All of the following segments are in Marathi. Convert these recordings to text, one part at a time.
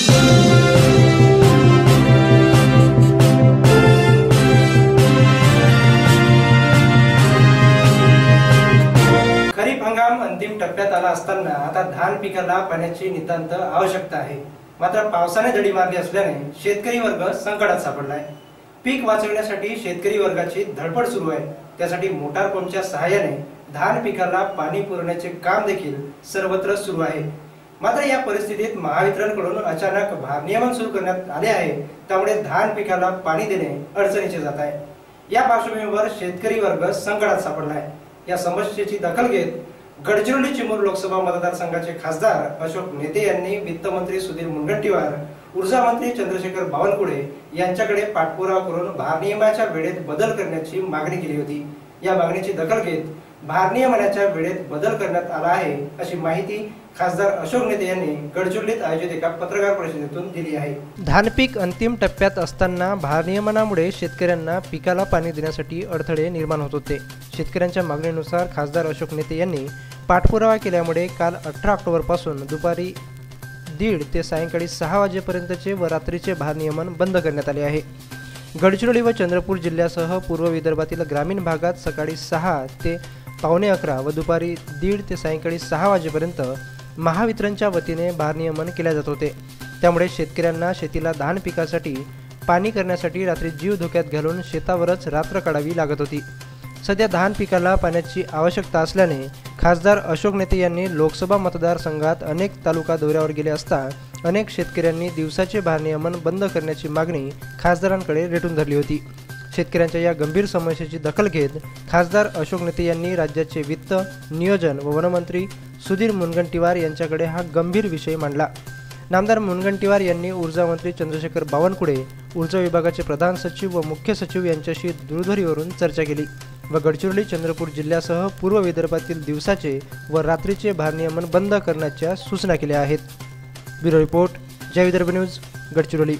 खरीप हंगाम अंतिम टप्प्यात आला असताना आता धान पिकाला पाण्याची नितांत आवश्यकता आहे। मात्र पावसाने दडी मारली असल्याने शेतकरी वर्ग संकटात सापडलाय। पीक वाचवण्यासाठी शेतकरी वर्गाची धडपड सुरू आहे। त्यासाठी मोटार पंपच्या सहाय्याने धान पिकाला पाणी पुरवण्याचे काम देखील सर्वत्र सुरू आहे। मात्र या परिस्थितीत महावितरणकडून अचानक भारनियमन सुरू करण्यात आले आहे, त्यामुळे धान पिकाला पाणी देणे अडचणीचे जात आहे। या पार्श्वभूमीवर शेतकरी वर्ग संकटात सापडला आहे। या समस्येची दखल घेत गडचिरोली चिमूर लोकसभा मतदारसंघाचे खासदार अशोक नेते यांनी वित्तमंत्री सुधीर मुनगंटीवार, ऊर्जा मंत्री चंद्रशेखर बावनकुळे यांच्याकडे पाठपुरावा करून भारनियमनाच्या वेळेत बदल करण्याची मागणी केली होती। या मागणीची दखल घेत भारनियमनाच्या वेळेत बदल करण्यात आला आहे, अशी माहिती खासदार अशोक नेते यांनी गडचिरोलीत आयोजित एका पत्रकार परिषदेतून दिली आहे। धान पीक अंतिम टप्प्यात असताना भारनियमनामुळे शेतकऱ्यांना पिकाला पाणी देण्यासाठी अडथळे निर्माण होत होते। शेतकऱ्यांच्या मागणीनुसार खासदार अशोक नेते यांनी पाठपुरावा केल्यामुळे काल 18 ऑक्टोबर पासून दुपारी 1:30 ते सायंकाळी 6 वाजेपर्यंतचे व रात्रीचे भारनियमन बंद करण्यात आले आहे। गडचिरोली व चंद्रपूर जिल्ह्यासह पूर्व विदर्भातील ग्रामीण भागात सकाळी 6 ते पावणे 11 व दुपारी 1:30 ते सायंकाळी 6 वाजेपर्यंत महावितरणच्या वतीने भारनियमन केले जात होते। त्यामुळे शेतकऱ्यांना शेतीला धान पिकासाठी पाणी करण्यासाठी रात्री जीव धोक्यात घालून शेतावरच रात्र काढावी लागत होती। सध्या धान पिकाला पाण्याची आवश्यकता असल्याने खासदार अशोक नेते यांनी लोकसभा मतदारसंघात अनेक तालुका दौऱ्यावर गेले असता अनेक शेतकऱ्यांनी दिवसाचे भारनियमन बंद करण्याची मागणी खासदारांकडे रेटून धरली होती। शेतकऱ्यांच्या या गंभीर समस्येची दखल घेत खासदार अशोक नेते यांनी राज्याचे वित्त, नियोजन व वनमंत्री सुधीर मुनगंटीवार यांच्याकडे हा गंभीर विषय मांडला। नामदार मुनगंटीवार यांनी ऊर्जा मंत्री चंद्रशेखर बावनकुळे, ऊर्जा विभागाचे प्रधान सचिव व मुख्य सचिव यांच्याशी दूरध्वनीवरून चर्चा केली व गडचिरोली, चंद्रपूर जिल्ह्यासह पूर्व विदर्भातील दिवसाचे व रात्रीचे भारनियमन बंद करण्याच्या सूचना केल्या आहेत। ब्युरो रिपोर्ट, जय विदर्भ न्यूज, गडचिरोली।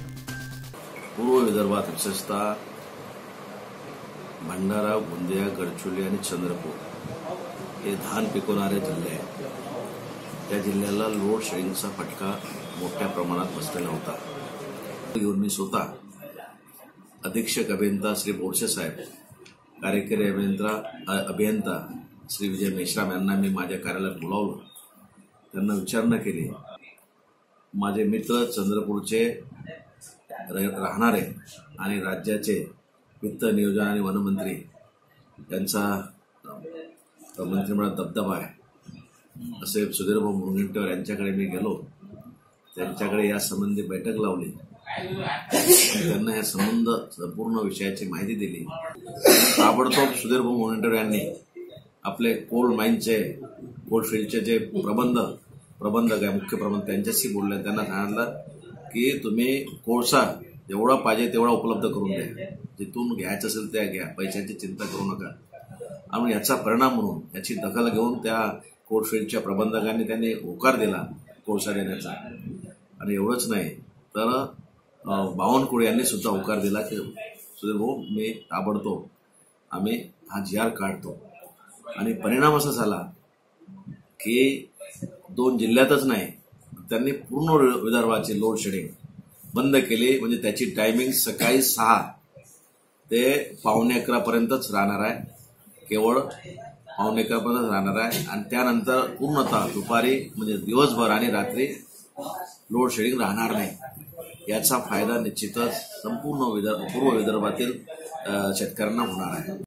पूर्व विदर्भात विशेषतः भंडारा, गोंदिया, गडचिरोली आणि चंद्रपूर हे धान पिकवणारे जिल्हे आहेत। त्या जिल्ह्याला लोड शेडिंगचा फटका मोठ्या प्रमाणात बसलेला होता। घेऊन मी स्वतः अधीक्षक अभियंता श्री बोरसे साहेब, कार्यकारी अभियंता श्री विजय मेश्राम यांना मी माझ्या कार्यालयात बोलावलं। त्यांना विचारणा केली। माझे मित्र चंद्रपूरचे राहणारे आणि राज्याचे वित्त, नियोजन आणि वनमंत्री यांचा मंत्रिमंडळात दबदबा आहे असे सुधीरभाऊ मुनगंटीवार यांच्याकडे मी गेलो। त्यांच्याकडे या संबंधी बैठक लावली। त्यांना या संपूर्ण विषयाची माहिती दिली। ताबडतोब सुधीरभाऊ मुनगंटीवार यांनी आपले कोल माइनचे, कोलफिल्डचे जे प्रबंधक आहे, मुख्य प्रबंधक, त्यांच्याशी बोलले। त्यांना सांगितलं की तुम्ही कोळसा जेवढा पाहिजे तेवढा उपलब्ध करून द्या, जिथून घ्यायचं असेल त्या घ्या, पैशांची चिंता करू नका। आणि याचा परिणाम म्हणून याची दखल घेऊन त्या कोलफिल्डच्या प्रबंधकांनी त्यांनी होकार दिला कोळसा देण्याचा। आणि एवढंच नाही तर बावनकुळे यांनी सुद्धा होकार दिला की सुधीरभाऊ, मी ताबडतोब आम्ही हा GR काढतो। आणि परिणाम असा झाला की 2 जिल्ह्यातच नाही, त्यांनी पूर्ण विदर्भाची लोड शेडिंग बंद केली। म्हणजे त्याची टायमिंग सकाळी 6 ते पावणे 11 पर्यंतच राहणार आहे, केवळ पावणे 11 पर्यंत राहणार आहे। आणि त्यानंतर पूर्णतः दुपारी म्हणजे दिवसभर आणि रात्री लोड शेडिंग राहणार नाही। याचा फायदा निश्चितच संपूर्ण पूर्व विदर्भातील शेतकऱ्यांना होणार आहे।